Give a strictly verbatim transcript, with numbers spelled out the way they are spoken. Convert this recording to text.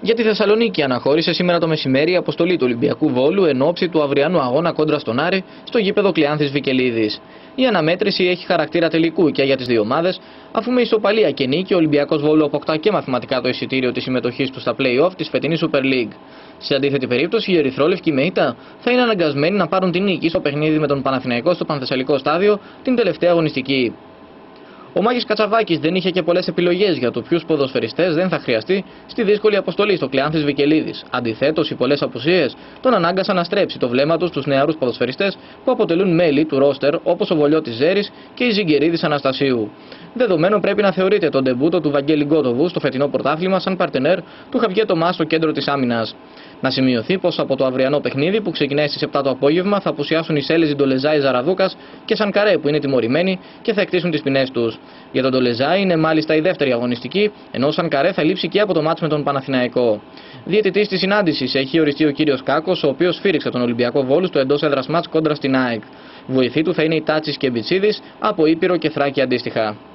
Για τη Θεσσαλονίκη αναχώρησε σήμερα το μεσημέρι η αποστολή του Ολυμπιακού Βόλου εν ώψη του αυριανού αγώνα κόντρα στον Άρη στο γήπεδο Κλεάνθης Βικελίδης. Η αναμέτρηση έχει χαρακτήρα τελικού και για τις δύο ομάδες, αφού με ισοπαλία και νίκη ο Ολυμπιακός Βόλου αποκτά και μαθηματικά το εισιτήριο της συμμετοχής του στα play-off της φετινής Super League. Σε αντίθετη περίπτωση, οι ερυθρόλευκοι με ήττα θα είναι αναγκασμένοι να πάρουν την νίκη στο παιχνίδι με τον Παναθηναϊκό στο Πανθεσσαλικό στάδιο την τελευταία αγωνιστική. Ο Μάκης Κατσαβάκης δεν είχε και πολλές επιλογές για το ποιους ποδοσφαιριστές δεν θα χρειαστεί στη δύσκολη αποστολή στο Κλεάνθης Βικελίδης. Αντιθέτως, οι πολλές απουσίες τον ανάγκασαν να στρέψει το βλέμμα του στους νεαρούς ποδοσφαιριστές που αποτελούν μέλη του ρόστερ, όπως ο Βολιώτης Ζέρης και η Ζιγκερίδης Αναστασίου. Δεδομένου πρέπει να θεωρείται τον ντεμπούτο του Βαγγέλη Γκότοβου στο φετινό πρωτάθλημα σαν παρτενέρ του Χαβιέ Τομά στο κέντρο της άμυνας. Να σημειωθεί πως από το αυριανό παιχνίδι που ξεκινάει στις επτά το απόγευμα θα απουσιάσουν οι Σέλεζοι, Ντολεζάη, Ζαραδούκας και Σανκαρέ που είναι τιμωρημένοι και θα εκτίσουν τις ποινές τους. Για τον Ντολεζάη είναι μάλιστα η δεύτερη αγωνιστική, ενώ ο Σανκαρέ θα λείψει και από το μάτς με τον Παναθηναϊκό. Διαιτητής της συνάντησης έχει οριστεί ο κύριος Κάκος, ο οποίος σφύριξε τον Ολυμπιακό Βόλου στο εντός έδρας μάτς κόντρα στην ΑΕΚ. Βοηθοί του θα είναι οι Τάτσης και Μπιτσίδης από Ήπειρο και Θράκη αντίστοιχα.